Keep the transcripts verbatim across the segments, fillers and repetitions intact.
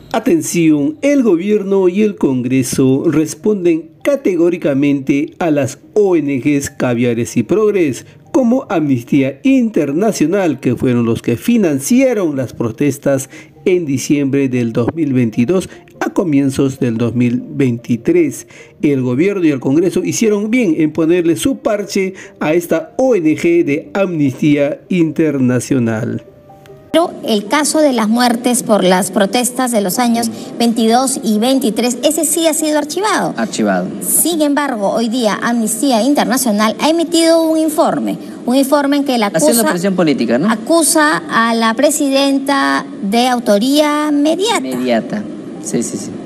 Atención, el gobierno y el Congreso responden categóricamente a las O N Ges Caviares y Progres, como Amnistía Internacional, que fueron los que financiaron las protestas en diciembre del dos mil veintidós a comienzos del dos mil veintitrés. El gobierno y el Congreso hicieron bien en ponerle su parche a esta O N Ge de Amnistía Internacional. Pero el caso de las muertes por las protestas de los años veintidós y veintitrés, ese sí ha sido archivado. Archivado. Sin embargo, hoy día Amnistía Internacional ha emitido un informe, un informe en que la acusa, haciendo presión política, ¿no? acusa a la presidenta de autoría mediata. Mediata, sí, sí, sí.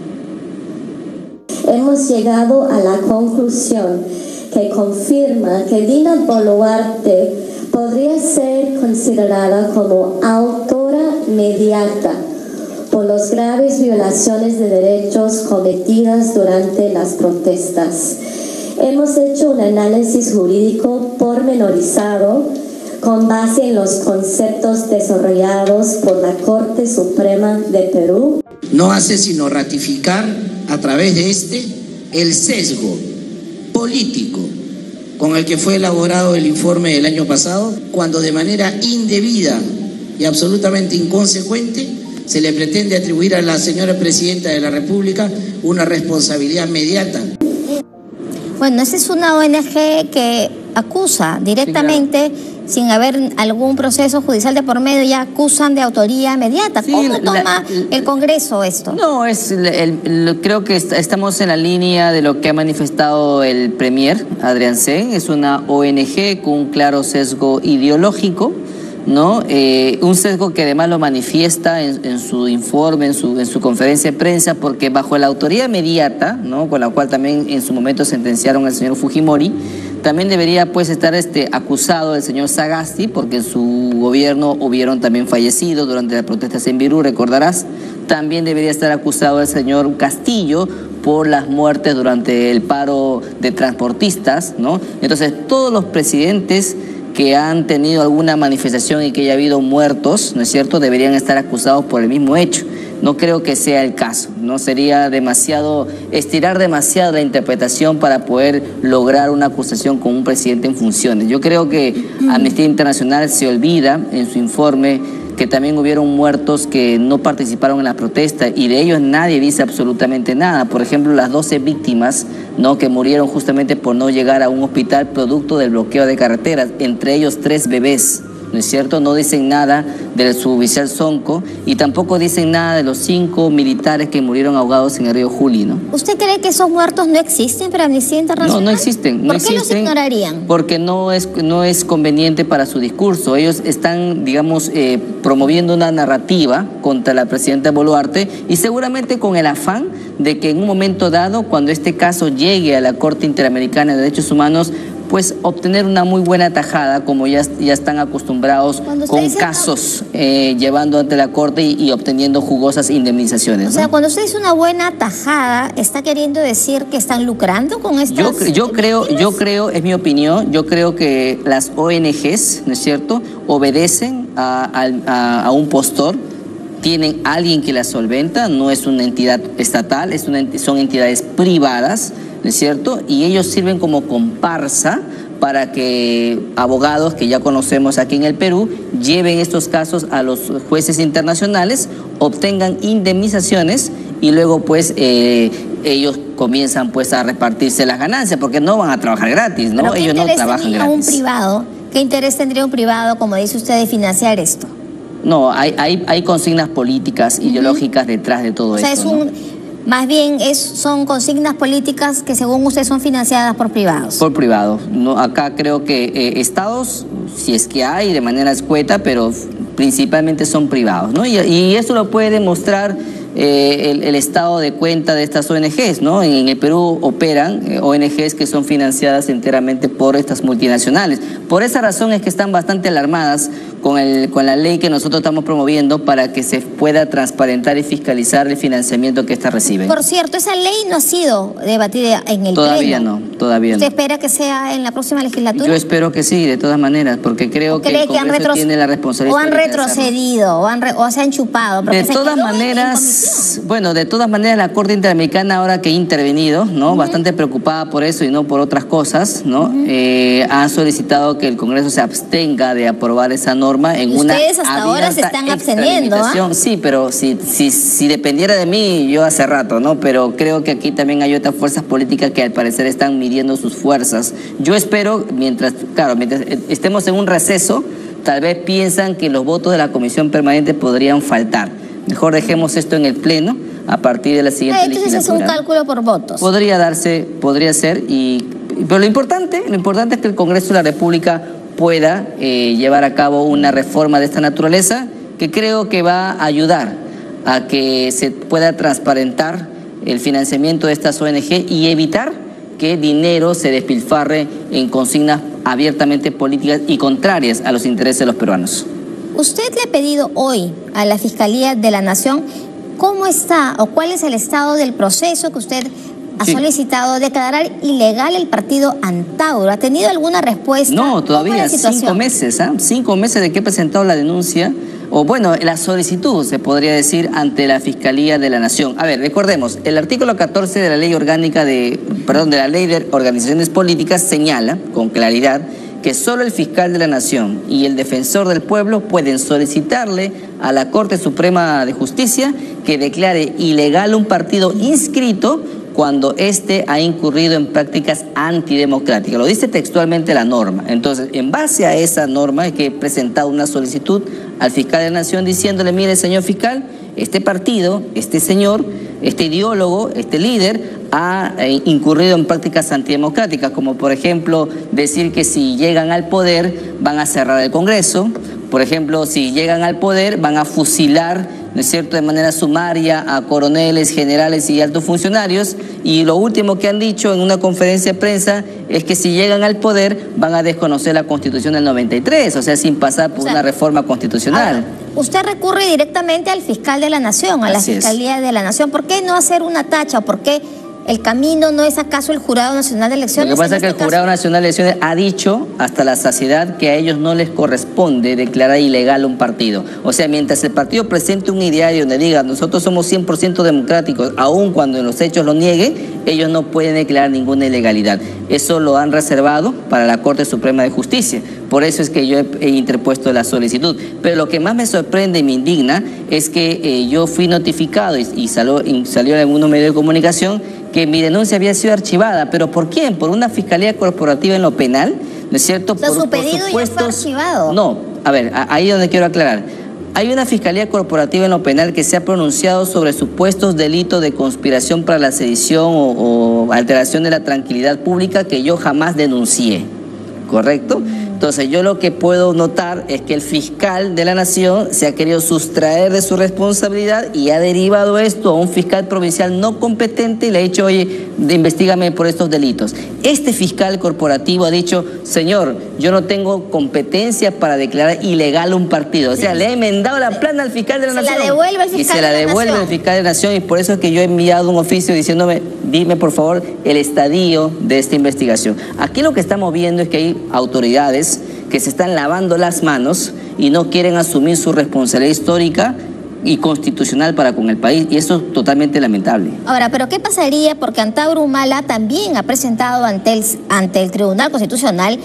Hemos llegado a la conclusión que confirma que Dina Boluarte podría ser considerada como autora mediata por las graves violaciones de derechos cometidas durante las protestas. Hemos hecho un análisis jurídico pormenorizado con base en los conceptos desarrollados por la Corte Suprema de Perú. No hace sino ratificar a través de este el sesgo político con el que fue elaborado el informe del año pasado, cuando de manera indebida y absolutamente inconsecuente se le pretende atribuir a la señora Presidenta de la República una responsabilidad mediata. Bueno, esa es una O N Ge que acusa directamente, sí, claro, sin haber algún proceso judicial de por medio, ya acusan de autoría mediata. Sí, ¿Cómo la, toma la, el Congreso esto? No, es el, el, creo que est estamos en la línea de lo que ha manifestado el Premier, Adrián Sen. Es una O N Ge con un claro sesgo ideológico, ¿no? Eh, un sesgo que además lo manifiesta en, en su informe, en su, en su conferencia de prensa, porque bajo la autoría mediata, ¿no?, con la cual también en su momento sentenciaron al señor Fujimori, también debería pues estar este, acusado el señor Sagasti, porque en su gobierno hubieron también fallecidos durante las protestas en Virú, recordarás. También debería estar acusado el señor Castillo por las muertes durante el paro de transportistas, ¿no? Entonces todos los presidentes que han tenido alguna manifestación y que haya habido muertos, ¿no es cierto?, deberían estar acusados por el mismo hecho. No creo que sea el caso, no sería demasiado, estirar demasiado la interpretación para poder lograr una acusación con un presidente en funciones. Yo creo que Amnistía Internacional se olvida en su informe que también hubieron muertos que no participaron en la protesta y de ellos nadie dice absolutamente nada. Por ejemplo, las doce víctimas, ¿no?, que murieron justamente por no llegar a un hospital producto del bloqueo de carreteras, entre ellos tres bebés, ¿no es cierto? No dicen nada del suboficial Sonco y tampoco dicen nada de los cinco militares que murieron ahogados en el río Juli, ¿no? ¿Usted cree que esos muertos no existen para Amnistía Internacional? No, no existen. ¿Por no qué existen los ignorarían? Porque no es, no es conveniente para su discurso. Ellos están, digamos, eh, promoviendo una narrativa contra la presidenta Boluarte y seguramente con el afán de que en un momento dado, cuando este caso llegue a la Corte Interamericana de Derechos Humanos, pues obtener una muy buena tajada, como ya, ya están acostumbrados con casos no... eh, llevando ante la Corte y, y obteniendo jugosas indemnizaciones, ¿no? O sea, cuando usted dice una buena tajada, ¿está queriendo decir que están lucrando con estas? Yo, yo creo, yo creo, es mi opinión, yo creo que las O N Ges, ¿no es cierto?, obedecen a, a, a un postor, tienen alguien que las solventa, no es una entidad estatal, es una, son entidades privadas, ¿no es cierto? Y ellos sirven como comparsa para que abogados que ya conocemos aquí en el Perú lleven estos casos a los jueces internacionales, obtengan indemnizaciones y luego pues eh, ellos comienzan pues a repartirse las ganancias, porque no van a trabajar gratis, ¿no? ¿Pero ellos no trabajan gratis. Un privado, ¿qué interés tendría un privado, como dice usted, de financiar esto? No, hay, hay, hay consignas políticas, uh-huh, ideológicas detrás de todo esto. O sea, esto, es un... ¿no? Más bien es, son consignas políticas que según usted son financiadas por privados. Por privados. No, acá creo que eh, estados, si es que hay, de manera escueta, pero principalmente son privados, ¿no? Y, y eso lo puede demostrar eh, el, el estado de cuenta de estas O N Ges, ¿no? En, en el Perú operan eh, O N Ges que son financiadas enteramente por estas multinacionales. Por esa razón es que están bastante alarmadas con, el, con la ley que nosotros estamos promoviendo para que se pueda transparentar y fiscalizar el financiamiento que ésta recibe. Por cierto, esa ley no ha sido debatida en el Todavía pleno. no, todavía ¿Usted no. espera que sea en la próxima legislatura? Yo espero que sí, de todas maneras, porque creo que el Congreso tiene la responsabilidad. ¿O han retrocedido, o, han re, o se han chupado? De todas maneras, bueno, de todas maneras la Corte Interamericana ahora que ha intervenido, ¿no? Uh-huh. Bastante preocupada por eso y no por otras cosas, ¿no? Uh-huh. eh, ha solicitado que el Congreso se abstenga de aprobar esa norma en una Ustedes hasta ahora se están absteniendo, ¿ah? Sí, pero si, si, si dependiera de mí, yo hace rato, ¿no? Pero creo que aquí también hay otras fuerzas políticas que al parecer están midiendo sus fuerzas. Yo espero, mientras, claro, mientras estemos en un receso, tal vez piensan que los votos de la Comisión Permanente podrían faltar. Mejor dejemos esto en el Pleno a partir de la siguiente ah, entonces legislatura. Entonces es un cálculo por votos. Podría darse, podría ser, y, pero lo importante, lo importante es que el Congreso de la República pueda eh, llevar a cabo una reforma de esta naturaleza que creo que va a ayudar a que se pueda transparentar el financiamiento de estas O N G y evitar que dinero se despilfarre en consignas abiertamente políticas y contrarias a los intereses de los peruanos. Usted le ha pedido hoy a la Fiscalía de la Nación cómo está o cuál es el estado del proceso que usted ha sí. solicitado declarar ilegal el partido Antauro. ¿Ha tenido alguna respuesta? No, todavía, cinco meses, ¿eh? Cinco meses de que he presentado la denuncia, o bueno, la solicitud, se podría decir, ante la Fiscalía de la Nación. A ver, recordemos, el artículo catorce de la Ley Orgánica de, perdón, de la Ley de Organizaciones Políticas señala con claridad que solo el fiscal de la Nación y el defensor del pueblo pueden solicitarle a la Corte Suprema de Justicia que declare ilegal un partido inscrito cuando éste ha incurrido en prácticas antidemocráticas. Lo dice textualmente la norma. Entonces, en base a esa norma, es que he presentado una solicitud al fiscal de la Nación diciéndole, mire, señor fiscal, este partido, este señor, este ideólogo, este líder, ha eh, incurrido en prácticas antidemocráticas, como por ejemplo decir que si llegan al poder van a cerrar el Congreso, por ejemplo, si llegan al poder van a fusilar, ¿no es cierto?, de manera sumaria a coroneles, generales y altos funcionarios, y lo último que han dicho en una conferencia de prensa es que si llegan al poder van a desconocer la Constitución del noventa y tres, o sea, sin pasar por o sea, una reforma constitucional. Ahora, usted recurre directamente al fiscal de la Nación, a la Así Fiscalía es. de la Nación. ¿Por qué no hacer una tacha? ¿Por qué el camino no es acaso el Jurado Nacional de Elecciones? Lo que pasa es que este el Jurado Nacional de Elecciones ha dicho hasta la saciedad que a ellos no les corresponde declarar ilegal un partido. O sea, mientras el partido presente un ideario donde diga nosotros somos cien por ciento democráticos, aun cuando en los hechos lo nieguen, ellos no pueden declarar ninguna ilegalidad. Eso lo han reservado para la Corte Suprema de Justicia. Por eso es que yo he, he interpuesto la solicitud. Pero lo que más me sorprende y me indigna es que eh, yo fui notificado y, y, salió, y salió en algunos medios de comunicación que mi denuncia había sido archivada. ¿Pero por quién? ¿Por una fiscalía corporativa en lo penal? ¿No es cierto? O sea, por, su pedido por supuestos... ya fue archivado. No, a ver, ahí es donde quiero aclarar. Hay una fiscalía corporativa en lo penal que se ha pronunciado sobre supuestos delitos de conspiración para la sedición o, o alteración de la tranquilidad pública que yo jamás denuncié, ¿correcto? Entonces yo lo que puedo notar es que el fiscal de la Nación se ha querido sustraer de su responsabilidad y ha derivado esto a un fiscal provincial no competente y le ha dicho, oye, investígame por estos delitos. Este fiscal corporativo ha dicho, señor, yo no tengo competencia para declarar ilegal un partido. O sea, le ha enmendado la plana al fiscal de la se Nación. La devuelve el fiscal y se la de la devuelve Nación. el fiscal de la Nación, y por eso es que yo he enviado un oficio diciéndome, dime por favor el estadio de esta investigación. Aquí lo que estamos viendo es que hay autoridades que se están lavando las manos y no quieren asumir su responsabilidad histórica y constitucional para con el país, y eso es totalmente lamentable. Ahora, ¿pero qué pasaría? Porque Antauro Humala también ha presentado ante el, ante el Tribunal Constitucional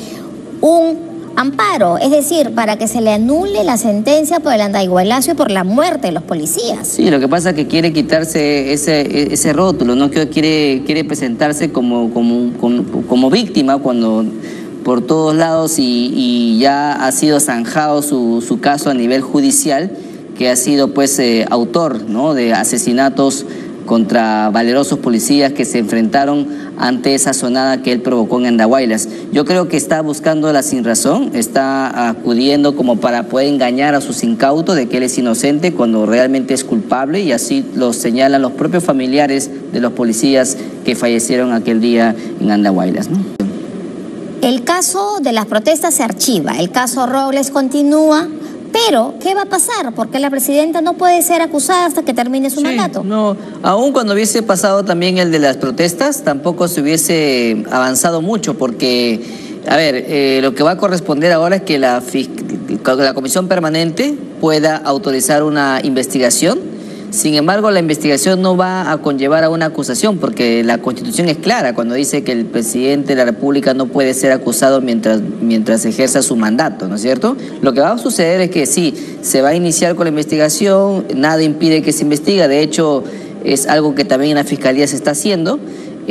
un amparo, es decir, para que se le anule la sentencia por el andaigualazo y por la muerte de los policías. Sí, lo que pasa es que quiere quitarse ese, ese rótulo, ¿no? Quiere, quiere presentarse como, como, como, como víctima cuando por todos lados y, y ya ha sido zanjado su, su caso a nivel judicial, que ha sido pues eh, autor, ¿no?, de asesinatos contra valerosos policías que se enfrentaron ante esa sonada que él provocó en Andahuaylas. Yo creo que está buscando la sinrazón, está acudiendo como para poder engañar a sus incautos de que él es inocente cuando realmente es culpable, y así lo señalan los propios familiares de los policías que fallecieron aquel día en Andahuaylas, ¿no? El caso de las protestas se archiva, el caso Robles continúa, Pero, ¿qué va a pasar? Porque la presidenta no puede ser acusada hasta que termine su Sí, mandato. No, aún cuando hubiese pasado también el de las protestas, tampoco se hubiese avanzado mucho, porque, a ver, eh, lo que va a corresponder ahora es que la, la Comisión Permanente pueda autorizar una investigación. Sin embargo, la investigación no va a conllevar a una acusación, porque la Constitución es clara cuando dice que el presidente de la República no puede ser acusado mientras, mientras ejerza su mandato, ¿no es cierto? Lo que va a suceder es que sí, se va a iniciar con la investigación, nada impide que se investigue, de hecho es algo que también en la Fiscalía se está haciendo,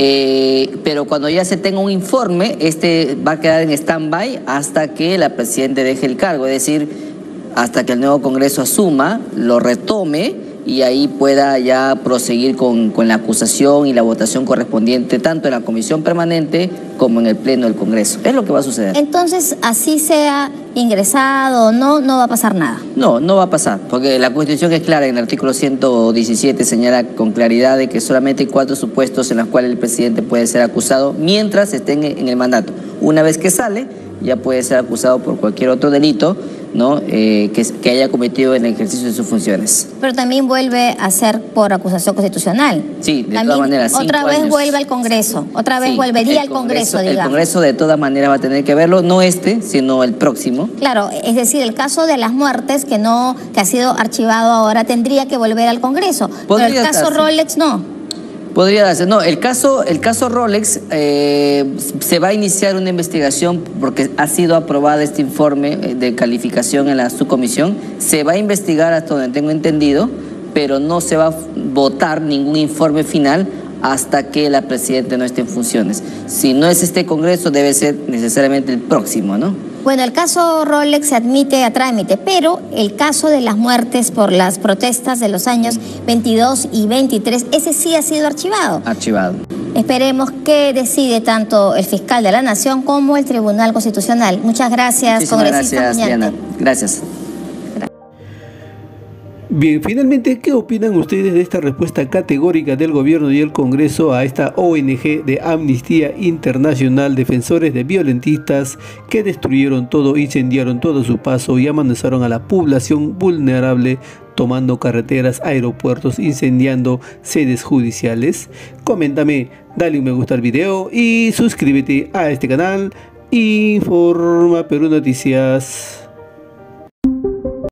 eh, pero cuando ya se tenga un informe, este va a quedar en stand-by hasta que la presidenta deje el cargo, es decir, hasta que el nuevo Congreso asuma, lo retome, y ahí pueda ya proseguir con, con la acusación y la votación correspondiente tanto en la Comisión Permanente como en el Pleno del Congreso. Es lo que va a suceder. Entonces, así sea ingresado o no, no va a pasar nada. No, no va a pasar, porque la Constitución es clara, en el artículo ciento diecisiete señala con claridad de que solamente hay cuatro supuestos en los cuales el presidente puede ser acusado mientras esté en el mandato. Una vez que sale, ya puede ser acusado por cualquier otro delito, ¿no? Eh, que, que haya cometido en el ejercicio de sus funciones. Pero también vuelve a ser por acusación constitucional. Sí, de también, todas maneras. Otra vez años. vuelve al Congreso, otra vez Sí, volvería al Congreso, digamos. El Congreso de todas maneras va a tener que verlo, no este, sino el próximo. Claro, es decir, el caso de las muertes que no, que ha sido archivado ahora, tendría que volver al Congreso. Pero el caso estar, Rolex no. Podría darse. No, el caso, el caso Rolex eh, se va a iniciar una investigación porque ha sido aprobado este informe de calificación en la subcomisión. Se va a investigar hasta donde tengo entendido, pero no se va a votar ningún informe final hasta que la presidenta no esté en funciones. Si no es este Congreso, debe ser necesariamente el próximo, ¿no? Bueno, el caso Rolex se admite a trámite, pero el caso de las muertes por las protestas de los años veintidós y veintitrés, ese sí ha sido archivado. Archivado. Esperemos que decide tanto el fiscal de la Nación como el Tribunal Constitucional. Muchas gracias, Muchísimas congresista gracias, Muñante. Diana. Gracias. Bien, finalmente, ¿qué opinan ustedes de esta respuesta categórica del gobierno y el Congreso a esta O N G de Amnistía Internacional, defensores de violentistas que destruyeron todo, incendiaron todo su paso y amenazaron a la población vulnerable, tomando carreteras, aeropuertos, incendiando sedes judiciales? Coméntame, dale un me gusta al video y suscríbete a este canal. Informa Perú Noticias.